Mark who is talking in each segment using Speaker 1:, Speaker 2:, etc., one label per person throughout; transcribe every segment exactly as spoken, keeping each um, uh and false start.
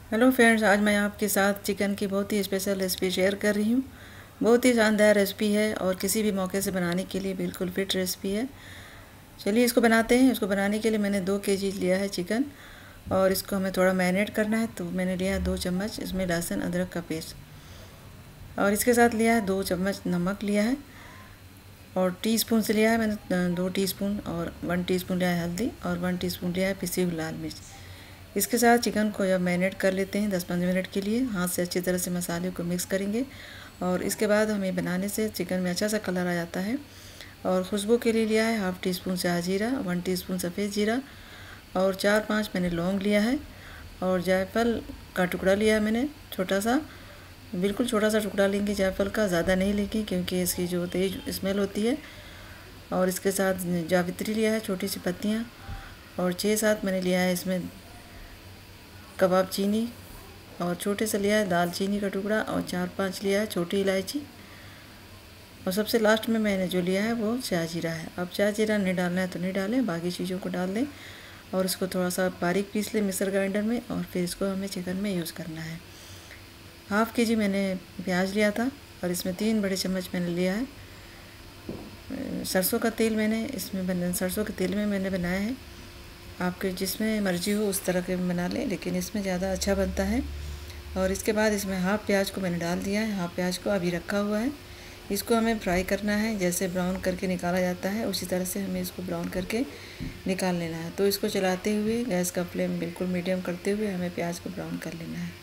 Speaker 1: Hello friends, आज मैं आपके साथ चिकन की बहुत ही स्पेशल रेसिपी शेयर कर रही हूँ। बहुत ही शानदार रेसिपी है और किसी भी मौके से बनाने के लिए बिल्कुल फिट रेसिपी है। चलिए इसको बनाते हैं। इसको बनाने के लिए मैंने दो केजी लिया है चिकन और इसको हमें थोड़ा मैरिनेट करना है। तो मैंने लिया है दो चम्मच इसमें लहसुन अदरक का पेस्ट और इसके साथ लिया है दो चम्मच नमक लिया है और टीस्पून से लिया है मैंने दो टीस्पून और वन टीस्पून लिया है हल्दी और वन टीस्पून लिया है पिसी हुई लाल मिर्च। इसके साथ चिकन को जब मैरिनेट कर लेते हैं दस पंद्रह मिनट के लिए, हाथ से अच्छी तरह से मसाले को मिक्स करेंगे और इसके बाद हमें बनाने से चिकन में अच्छा सा कलर आ जाता है। और खुशबू के लिए लिया है हाफ़ टी स्पून शाह जीरा, वन टीस्पून सफ़ेद जीरा और चार पांच मैंने लौंग लिया है और जायफल का टुकड़ा लिया है मैंने छोटा सा, बिल्कुल छोटा सा टुकड़ा लेंगे जायफल का, ज़्यादा नहीं लेंगे क्योंकि इसकी जो तेज स्मेल होती है। और इसके साथ जावित्री लिया है छोटी सी पत्तियाँ और छः सात मैंने लिया है इसमें कबाब चीनी और छोटे से लिया है दालचीनी का टुकड़ा और चार पांच लिया है छोटी इलायची और सबसे लास्ट में मैंने जो लिया है वो शाह जीरा है। अब शाह जीरा नहीं डालना है तो नहीं डालें, बाकी चीज़ों को डाल दें और इसको थोड़ा सा बारीक पीस लें मिक्सर ग्राइंडर में और फिर इसको हमें चिकन में यूज़ करना है। हाफ़ के जी मैंने प्याज लिया था और इसमें तीन बड़े चम्मच मैंने लिया है सरसों का तेल। मैंने इसमें बन सरसों के तेल में मैंने बनाया है, आपके जिसमें मर्ज़ी हो उस तरह के बना लें, लेकिन इसमें ज़्यादा अच्छा बनता है। और इसके बाद इसमें हाफ़ प्याज को मैंने डाल दिया है, हाफ़ प्याज को अभी रखा हुआ है। इसको हमें फ्राई करना है, जैसे ब्राउन करके निकाला जाता है उसी तरह से हमें इसको ब्राउन करके निकाल लेना है। तो इसको चलाते हुए गैस का फ्लेम बिल्कुल मीडियम करते हुए हमें प्याज को ब्राउन कर लेना है।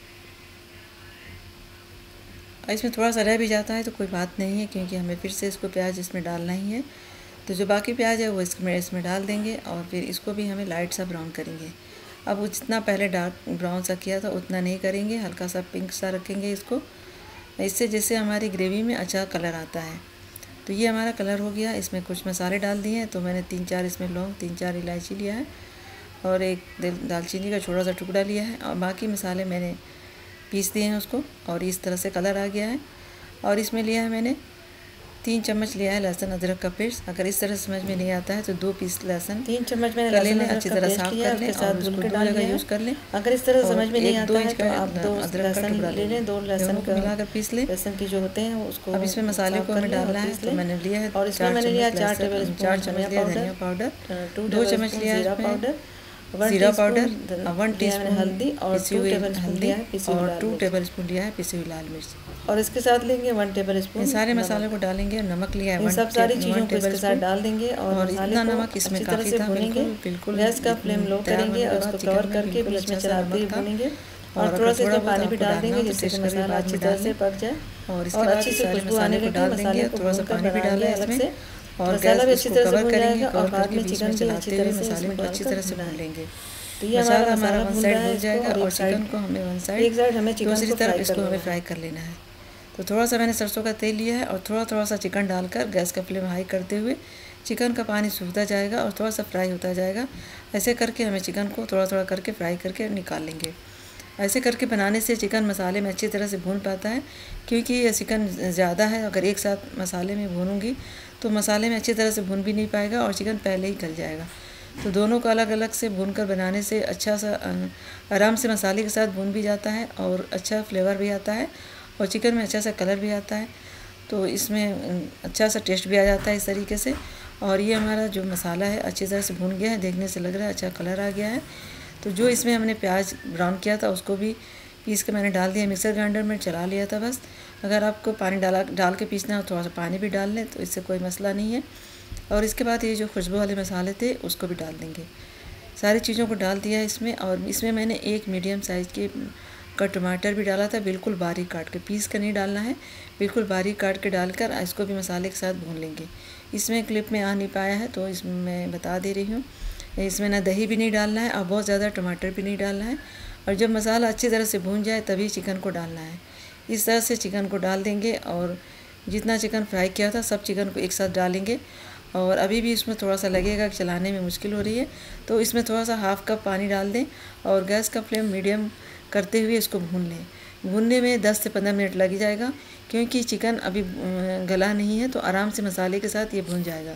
Speaker 1: इसमें थोड़ा सा रह भी जाता है तो कोई बात नहीं है क्योंकि हमें फिर से इसको प्याज इसमें डालना ही है। तो जो बाकी प्याज है वो इसमें इसमें डाल देंगे और फिर इसको भी हमें लाइट सा ब्राउन करेंगे। अब वो जितना पहले डार्क ब्राउन सा किया था उतना नहीं करेंगे, हल्का सा पिंक सा रखेंगे इसको, इससे जिससे हमारी ग्रेवी में अच्छा कलर आता है। तो ये हमारा कलर हो गया। इसमें कुछ मसाले डाल दिए हैं, तो मैंने तीन चार इसमें लौंग, तीन चार इलायची लिया है और एक दालचीनी का छोटा सा टुकड़ा लिया है और बाकी मसाले मैंने पीस दिए हैं उसको और इस तरह से कलर आ गया है। और इसमें लिया है मैंने तीन चम्मच लिया है लहसुन अदरक का पेस्ट। अगर इस तरह समझ में नहीं आता है तो दो पीस लहसुन
Speaker 2: तीन चम्मच मैंने
Speaker 1: ले लें, अच्छी तरह साफ कर लें और उसको दो जगह यूज़ कर लें।
Speaker 2: अगर इस तरह समझ में नहीं आता है तो आप दो
Speaker 1: अदरक का टुकड़ा
Speaker 2: ले लें, दो लहसुन
Speaker 1: को मिलाकर पीस लें।
Speaker 2: लहसुन की जो होते हैं उसको
Speaker 1: अब इसमें मसाले को हमें डालना है, तो मैंने लिया है
Speaker 2: और इसमें मैंने लिया चार टेबल
Speaker 1: चार चम्मच लिया धनिया पाउडर, दो चम्मच लिया जीरा पाउडर,
Speaker 2: जीरा पाउडर, वन टीस्पून
Speaker 1: हल्दी और
Speaker 2: टू टेबल स्पून लिया है पिसी हुई
Speaker 1: और टू टेबल स्पून लिया है पिसी हुई लाल मिर्च
Speaker 2: और इसके साथ लेंगे वन टेबल स्पून
Speaker 1: सारे मसालों को डालेंगे। नमक लिया है,
Speaker 2: सब सारी चीज़ों को इसके साथ डाल देंगे और
Speaker 1: इतना नमक इसमें काफ़ी था,
Speaker 2: भूनेंगे।
Speaker 1: बिल्कुल
Speaker 2: गैस का फ्लेम लो करेंगे और उसको कवर करके बीच में चलाते हुए भूनेंगे और थोड़ा सा पानी भी डाल देंगे जिससे मसाला अच्छी तरह से पक जाए और इसके बाद अच्छी से खुशबू आने लगे। मसाले को थोड़ा सा पानी भी डालें अलग से और मसाला भी अच्छी तरह से भून जाएगा और बाद में चिकन भी अच्छी तरह से मसाले को अच्छी तरह से भून लेंगे। तो ये हमारा मसाला वन साइड भून जाएगा और चिकन को हमें वन साइड एक साइड हमें चिकन दूसरी तरफ इसको हमें फ्राई कर लेना है। तो थोड़ा सा मैंने सरसों का तेल लिया है और थोड़ा थोड़ा सा चिकन डालकर गैस का फ्लेम हाई करते हुए चिकन का पानी सूखता जाएगा और थोड़ा सा फ्राई होता जाएगा। ऐसे करके हमें चिकन को थोड़ा थोड़ा करके फ्राई करके निकाल लेंगे। ऐसे करके बनाने से चिकन मसाले में अच्छी तरह से भून पाता है, क्योंकि ये चिकन ज़्यादा है, अगर एक साथ मसाले में भूनूंगी तो मसाले में अच्छी तरह से भून भी नहीं पाएगा और चिकन पहले ही गल जाएगा। तो दोनों को अलग अलग से भूनकर बनाने से अच्छा सा आराम से मसाले के साथ भून भी जाता है और अच्छा फ्लेवर भी आता है और चिकन में अच्छा सा कलर भी आता है। तो इसमें अच्छा सा टेस्ट भी आ जाता है इस तरीके से। और ये हमारा जो मसाला है अच्छी तरह से भून गया है, देखने से लग रहा है अच्छा कलर आ गया है। तो जो इसमें हमने प्याज ब्राउन किया था उसको भी पीस के मैंने डाल दिया, मिक्सर ग्राइंडर में चला लिया था बस। अगर आपको पानी डाला डाल के पीसना हो थोड़ा सा पानी भी डाल लें, तो इससे कोई मसला नहीं है। और इसके बाद ये जो खुशबू वाले मसाले थे उसको भी डाल देंगे। सारी चीज़ों को डाल दिया इसमें और इसमें मैंने एक मीडियम साइज़ के का टमाटर भी डाला था, बिल्कुल बारीक काट के, पीस कर नहीं डालना है, बिल्कुल बारीक काट के डालकर इसको भी मसाले के साथ भून लेंगे। इसमें क्लिप में आ नहीं पाया है तो इसमें मैं बता दे रही हूँ। इसमें ना दही भी नहीं डालना है और बहुत ज़्यादा टमाटर भी नहीं डालना है। और जब मसाला अच्छी तरह से भून जाए तभी चिकन को डालना है। इस तरह से चिकन को डाल देंगे और जितना चिकन फ्राई किया था सब चिकन को एक साथ डालेंगे। और अभी भी इसमें थोड़ा सा लगेगा कि चलाने में मुश्किल हो रही है, तो इसमें थोड़ा सा हाफ़ कप पानी डाल दें और गैस का फ्लेम मीडियम करते हुए इसको भून लें। भूनने में दस से पंद्रह मिनट लग जाएगा, क्योंकि चिकन अभी गला नहीं है, तो आराम से मसाले के साथ ये भून जाएगा।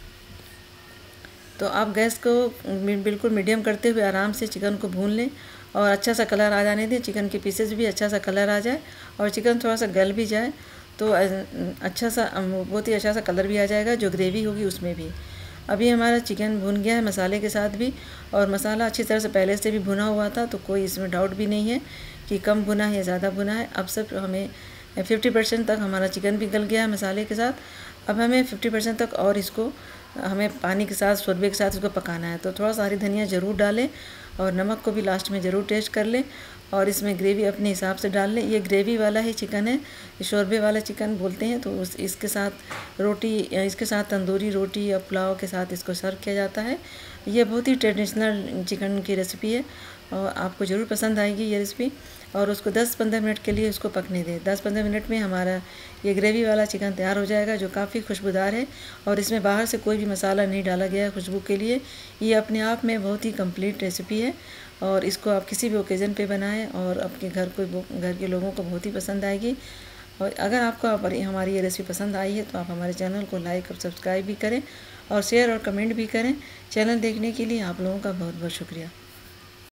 Speaker 2: तो आप गैस को बिल्कुल मीडियम करते हुए आराम से चिकन को भून लें
Speaker 1: और अच्छा सा कलर आ जाने दें, चिकन के पीसेस भी अच्छा सा कलर आ जाए और चिकन थोड़ा सा गल भी जाए तो अच्छा सा बहुत ही अच्छा सा कलर भी आ जाएगा, जो ग्रेवी होगी उसमें भी। अभी हमारा चिकन भुन गया है मसाले के साथ भी, और मसाला अच्छी तरह से पहले से भी भुना हुआ था, तो कोई इसमें डाउट भी नहीं है कि कम भुना है या ज़्यादा भुना है। अब सब हमें फिफ्टी परसेंट तक हमारा चिकन भी गल गया है मसाले के साथ। अब हमें फिफ्टी परसेंट तक और इसको हमें पानी के साथ, शोरबे के साथ इसको पकाना है। तो थोड़ा सा हरी धनिया ज़रूर डालें और नमक को भी लास्ट में ज़रूर टेस्ट कर लें, और इसमें ग्रेवी अपने हिसाब से डाल लें। ये ग्रेवी वाला ही चिकन है, शोरबे वाला चिकन बोलते हैं। तो उस इसके साथ रोटी, इसके साथ तंदूरी रोटी या पुलाव के साथ इसको सर्व किया जाता है। ये बहुत ही ट्रेडिशनल चिकन की रेसिपी है और आपको ज़रूर पसंद आएगी ये रेसिपी। और उसको दस पंद्रह मिनट के लिए उसको पकने दें। दस पंद्रह मिनट में हमारा ये ग्रेवी वाला चिकन तैयार हो जाएगा, जो काफ़ी खुशबूदार है और इसमें बाहर से कोई भी मसाला नहीं डाला गया है खुशबू के लिए। ये अपने आप में बहुत ही कंप्लीट रेसिपी है और इसको आप किसी भी ओकेज़न पे बनाएं और आपके घर को, घर के लोगों को बहुत ही पसंद आएगी। और अगर आपको हमारी ये रेसिपी पसंद आई है तो आप हमारे चैनल को लाइक और सब्सक्राइब भी करें और शेयर और कमेंट भी करें। चैनल देखने के लिए आप लोगों का बहुत बहुत शुक्रिया।